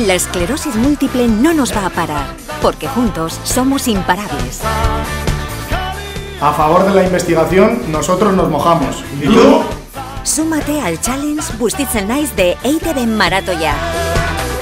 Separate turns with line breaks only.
La esclerosis múltiple no nos va a parar, porque juntos somos imparables.
A favor de la investigación, nosotros nos mojamos. ¿Y tú?
Súmate al challenge Bustitzen Naiz de EITB Maratoia.